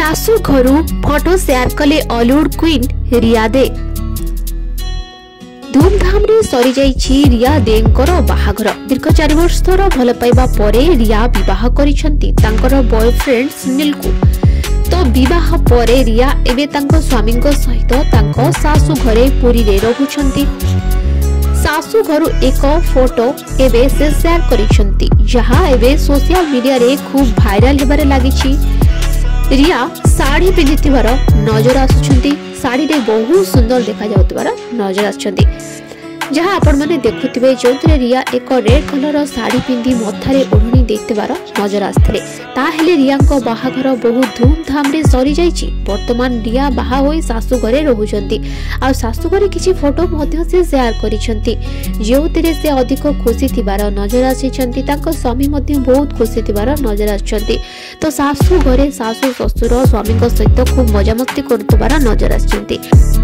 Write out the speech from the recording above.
सासू घरू photo share कले बॉलीवुड क्वीन रिया दे। धूमधाम रे सरी जाइछि रिया देंकर बाहाघर। दीर्घ 4 वर्षर भल पाइबा परे रिया विवाह करिसंती तांकर बॉयफ्रेंड सुनील को। तो विवाह परे रिया एबे तांको स्वामी सहित तांको सासू घरे पुरी रे रहुछंती। सासू घरू एक फोटो एबे से शेयर करिसंती जहां एबे सोशल मीडिया रे खूब भाइराल हेबारे लागिछि। रिया साड़ी पिंधिथिबार नजर आसुछंती। साड़ी रे बहुत सुंदर देखा जाउतबार नजर आछंती जहां आपण माने देखुथिबे जोंतरे रिया एक रेड कलर साड़ी पिंधि मथारे ओढ़नी देथिबार नजर आस्थले। ताहेले रियांको बाहाघर बहुत धूमधाम रे सरी जाइछि। वर्तमान रिया बाहा होई सासू घरे रहुछंती आ सासू घरे किछि फोटो मध्ये से शेयर करिसंती जोंतरे से अधिक खुशी थिबार नजर आछिसंती। तांको स्वामी मध्ये बहुत खुशी थिबार नजर आछंती। तो सासू घरे सासू ससुर स्वामी सहित खूब मजामस्ती करतबार नजर आछंती।